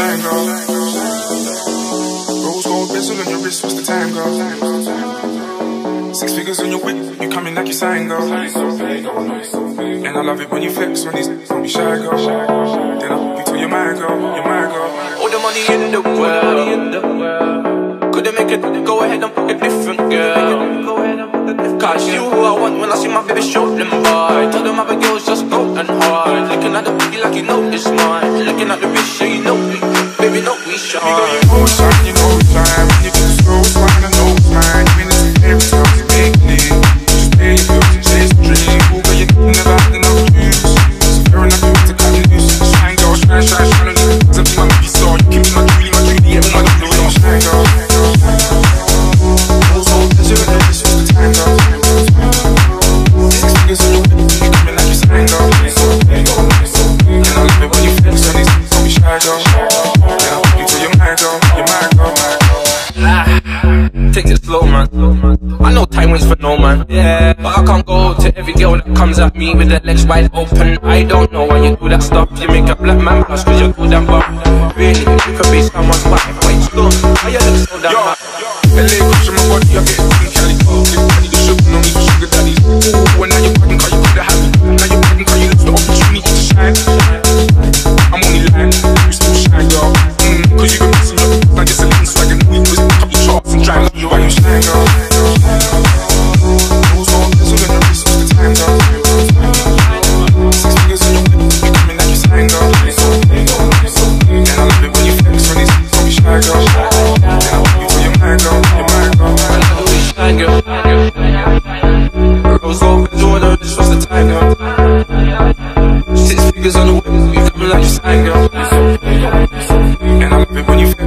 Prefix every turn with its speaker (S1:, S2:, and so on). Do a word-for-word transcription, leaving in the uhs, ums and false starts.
S1: shine, girl. Rose gold bezel on your wrist, what's the time, girl? Six figures on your whip, you coming like you sign, girl. And I love it when you flex, when these don't be shy, girl. Then I hope you tell your mind, girl, your mind, girl.
S2: All the money in the world, couldn't make it, go ahead and pick a different girl. Cause you who I want when I see my baby show them boy. Tell them other girls just go and hard. Looking at the booty like you know it's mine. Looking at the wrist, yeah you know we, baby know we shine.
S1: You know it's time, you know it's time. When you do the slow, it's fine, I know it's mine. When it's every time you make it, just pay your bills and chase the dream. Who are you thinking about the no juice? So fair enough, you have to cut it loose. Shine, girl, shine, shine, shine on you. Cause I be my movie star, you can be my Julie, my Julie. Everyone I know, don't shine, girl. Rose gold, bezel on your wrist, what's the time, girl? Six figures on your whip, you coming like you sign, girl. And I love it when you flex on these, don't be shy, girl. And I hope you tell your mind, girl, your mind, girl.
S2: Ah, take it slow, man. I know time waits for no man. Yeah, but I can't go to every girl that comes at me with their legs wide open. I don't know why you do that stuff. You make a black man blush cause you're good and buff. Really, you could be someone's wife. Wait, stop, why you look so damn hot?
S1: L A comes from my body, I get it from Cali. Give me the sugar, no need for sugar daddies. Ooh, and now you're packing cause you coulda had me. Now you're packing cause you lost the opportunity to shine. I'm only lying, you still shine, girl. Mm, cause you been messing up, like it's a little swag and we was a couple charts and try to love you while you shine, girl. Rose gold bezel on your wrist, what's the time, girl? Six figures on your whip, you coming like you sign, girl. And I love it when you flex on these, don't be shy, girl. And I hope you tell your mind, girl, your mind, girl.
S2: I know we shine, girl. Rose gold bezel on her wrist, what's the time, girl? Six figures on the whip, you coming like you sign, girl.
S1: And I love it when you